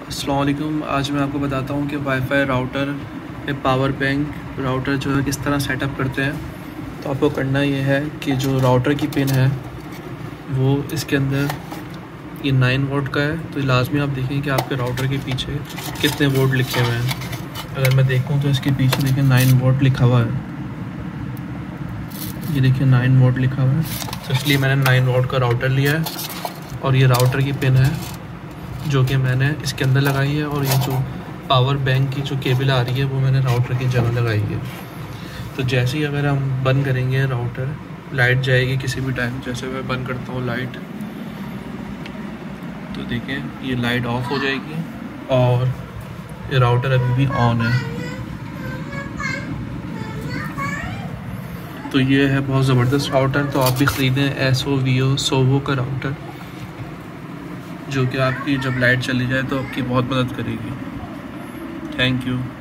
अस्सलाम वालेकुम। आज मैं आपको बताता हूँ कि वाईफाई राउटर में पावर बैंक राउटर जो है किस तरह सेटअप करते हैं। तो आपको करना ये है कि जो राउटर की पिन है वो इसके अंदर ये 9 वोल्ट का है। तो लाजमी आप देखें कि आपके राउटर के पीछे कितने वोल्ट लिखे हुए हैं। अगर मैं देखूँ तो इसके पीछे देखिए 9 वोल्ट लिखा हुआ है। ये देखिए 9 वोल्ट लिखा हुआ है। तो इसलिए मैंने 9 वोल्ट का राउटर लिया है और ये राउटर की पिन है जो कि मैंने इसके अंदर लगाई है। और ये जो पावर बैंक की जो केबल आ रही है वो मैंने राउटर की जगह लगाई है। तो जैसे ही अगर हम बंद करेंगे राउटर, लाइट जाएगी किसी भी टाइम। जैसे मैं बंद करता हूँ लाइट, तो देखें ये लाइट ऑफ हो जाएगी और ये राउटर अभी भी ऑन है। तो ये है बहुत ज़बरदस्त राउटर। तो आप भी ख़रीदें SOVO सोवो का राउटर, जो कि आपकी जब लाइट चली जाए तो आपकी बहुत मदद करेगी। Thank you.